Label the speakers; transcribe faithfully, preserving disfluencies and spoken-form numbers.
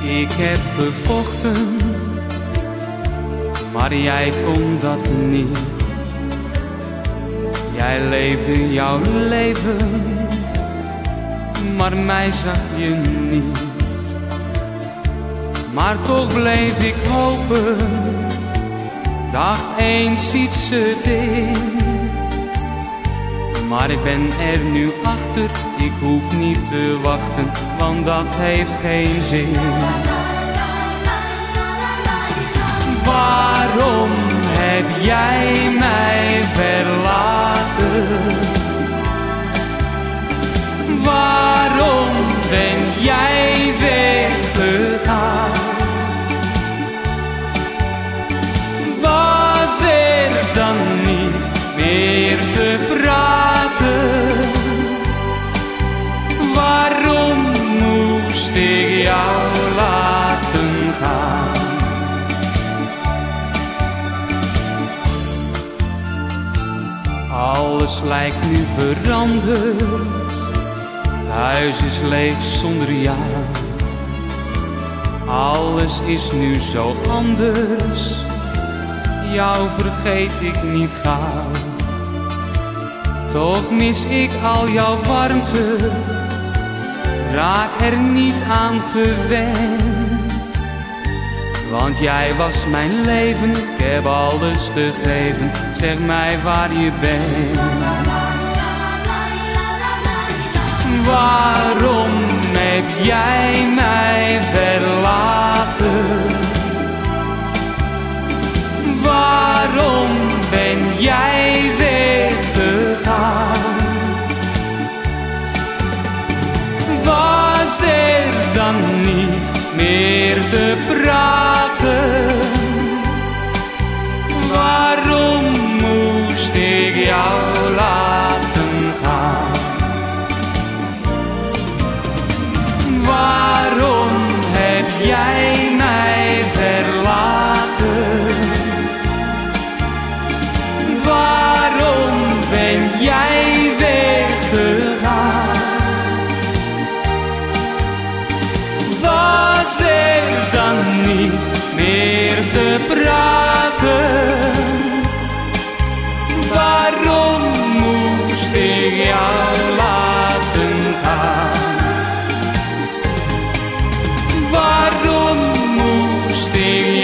Speaker 1: Ik heb gevochten, maar jij kon dat niet. Jij leefde jouw leven, maar mij zag je niet. Maar toch bleef ik hopen, dacht eens ziet ze het in. Maar ik ben er nu achter, ik hoef niet te wachten, want dat heeft geen zin. Waarom heb jij mij verlaten? Waarom ben jij weggegaan? Was er dan niet meer te praten? Waarom moest ik jou laten gaan? Alles lijkt nu veranderd, het huis is leeg zonder jou. Alles is nu zo anders, jou vergeet ik niet gauw. Toch mis ik al jouw warmte, raak er niet aan gewend. Want jij was mijn leven, ik heb alles gegeven, zeg mij waar je bent. Waarom heb jij mij verlaten? Waarom ben jij weggegaan? Was er dan niet meer te praten? Waarom moest ik jou laten gaan? Waarom heb jij mij verlaten? Waarom ben jij weggegaan? Was er dan niet meer te praten? Waarom moest ik jou laten gaan? Waarom moest ik